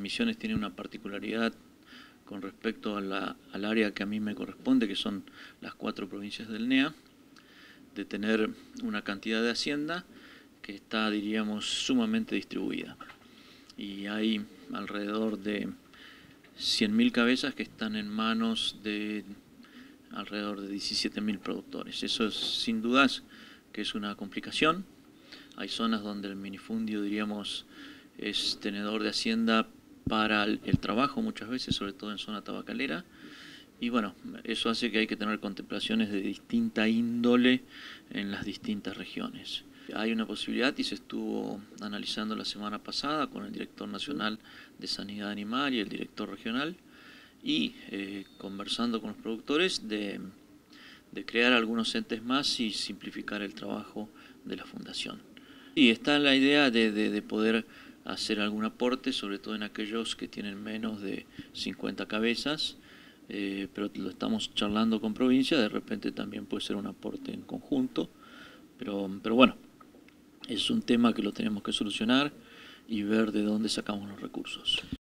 Misiones tiene una particularidad con respecto a al área que a mí me corresponde, que son las 4 provincias del NEA, de tener una cantidad de hacienda que está, diríamos, sumamente distribuida. Y hay alrededor de 100.000 cabezas que están en manos de alrededor de 17.000 productores. Eso es, sin dudas, que es una complicación. Hay zonas donde el minifundio, diríamos, es tenedor de hacienda para el trabajo muchas veces, sobre todo en zona tabacalera. Y bueno, eso hace que hay que tener contemplaciones de distinta índole en las distintas regiones. Hay una posibilidad, y se estuvo analizando la semana pasada con el director nacional de Sanidad Animal y el director regional, y conversando con los productores de crear algunos entes más y simplificar el trabajo de la fundación. Y está la idea de poder hacer algún aporte, sobre todo en aquellos que tienen menos de 50 cabezas, pero lo estamos charlando con provincia, de repente también puede ser un aporte en conjunto, pero bueno, es un tema que lo tenemos que solucionar y ver de dónde sacamos los recursos.